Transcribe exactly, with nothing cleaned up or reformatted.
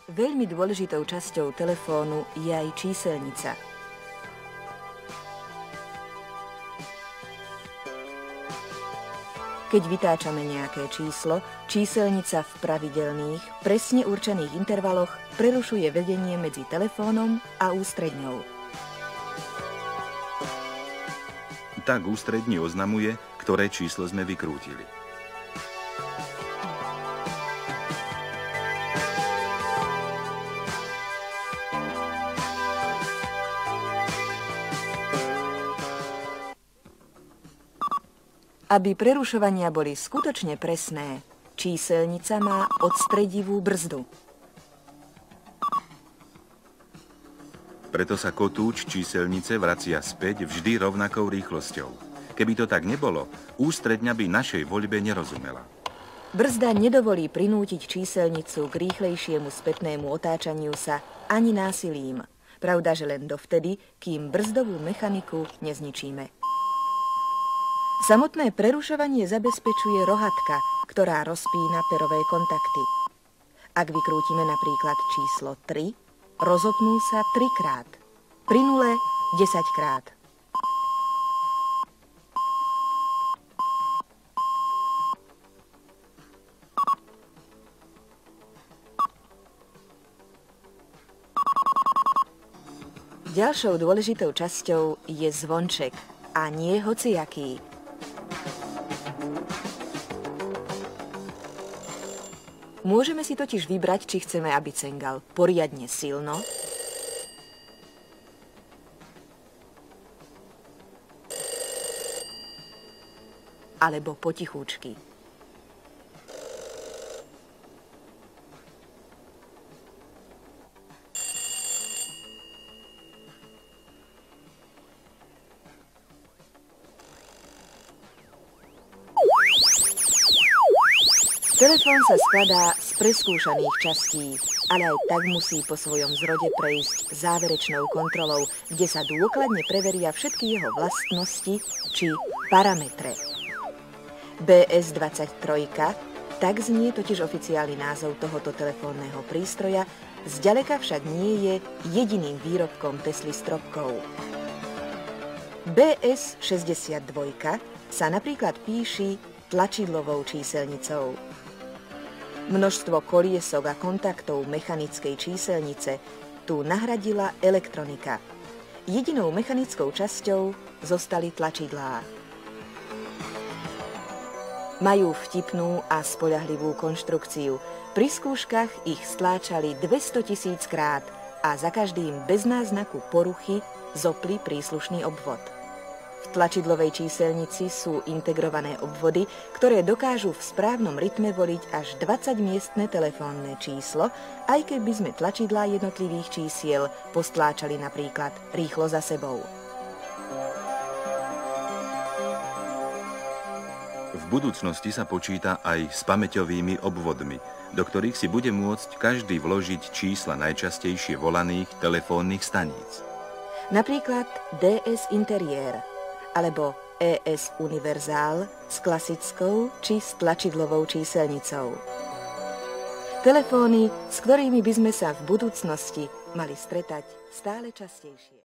Veľmi dôležitou časťou telefónu je aj číselnica. Keď vytáčame nejaké číslo, číselnica v pravidelných, presne určených intervaloch prerušuje vedenie medzi telefónom a ústredňou. Tak ústrední oznamuje, ktoré číslo sme vykrútili. Aby prerušovania boli skutočne presné, číselnica má odstredivú brzdu. Preto sa kotúč číselnice vracia späť vždy rovnakou rýchlosťou. Keby to tak nebolo, ústredňa by našej voľbe nerozumela. Brzda nedovolí prinútiť číselnicu k rýchlejšiemu spätnému otáčaniu sa ani násilím. Pravda, že len dovtedy, kým brzdovú mechaniku nezničíme. Samotné prerušovanie zabezpečuje rohatka, ktorá rozpína perové kontakty. Ak vykrútime napríklad číslo tri, rozopnú sa trikrát, pri nule desaťkrát. Ďalšou dôležitou časťou je zvonček, a nie hociaký. Môžeme si totiž vybrať, či chceme, aby cengal poriadne silno, alebo potichúčky. Telefón sa skladá z preskúšaných častí, ale aj tak musí po svojom zrode prejsť záverečnou kontrolou, kde sa dôkladne preveria všetky jeho vlastnosti či parametre. bé es dvadsaťtri, tak znie totiž oficiálny názov tohoto telefónneho prístroja, zďaleka však nie je jediným výrobkom Tesly s trobkou. bé es šesťdesiatdva sa napríklad píši tlačidlovou číselnicou. Množstvo koliesok a kontaktov mechanickej číselnice tu nahradila elektronika. Jedinou mechanickou časťou zostali tlačidlá. Majú vtipnú a spoľahlivú konštrukciu. Pri skúškach ich stláčali dvestotisíc krát a za každým bez náznaku poruchy zopli príslušný obvod. V tlačidlovej číselnici sú integrované obvody, ktoré dokážu v správnom rytme voliť až dvadsaťmiestne telefónne číslo, aj keby sme tlačidlá jednotlivých čísiel postláčali napríklad rýchlo za sebou. V budúcnosti sa počíta aj s pamäťovými obvodmi, do ktorých si bude môcť každý vložiť čísla najčastejšie volaných telefónnych staníc. Napríklad dé es Interiér alebo é es Univerzál s klasickou či s tlačidlovou číselnicou. Telefóny, s ktorými by sme sa v budúcnosti mali stretať stále častejšie.